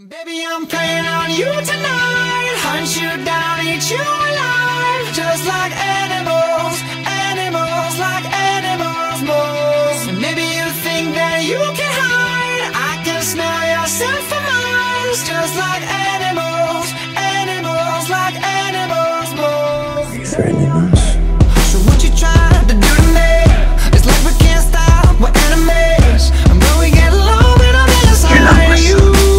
Baby, I'm playing on you tonight. Hunt you down, eat you alive. Just like animals, animals, like animals, moles. And maybe you think that you can hide. I can smell yourself for miles. Just like animals, animals, like animals, moles. You threatening us? So what you trying to do to me? It's like we can't stop, we're enemies. And when we get low, we don't inside of you.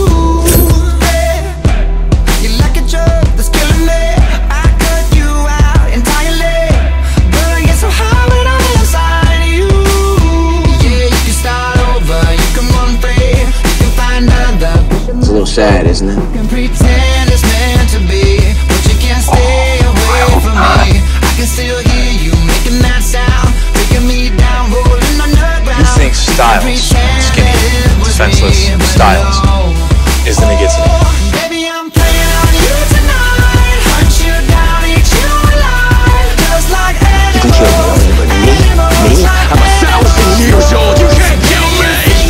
It's a little sad, isn't it? You can pretend it's meant to be, but you can't stay away from me. I can still hear you making that sound, taking me down, rolling on the ground. You think Styles, skinny, defenseless Styles, is gonna get to me? Baby, I'm playing on you tonight. Hunt you down, eat you alive. Just like animals. You can kill me, but me? I'm 1,000 years old. You can't kill me!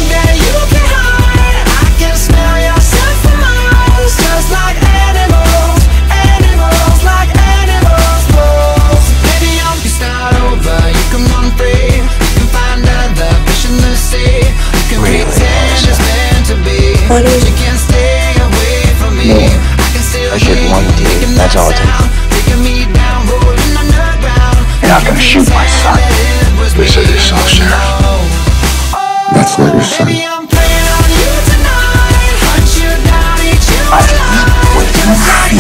But you can't stay away from me. No, I should one day, that's all it takes. You're not gonna shoot my son. They said you're self-sheriff. That's not your son. I can eat what you feed.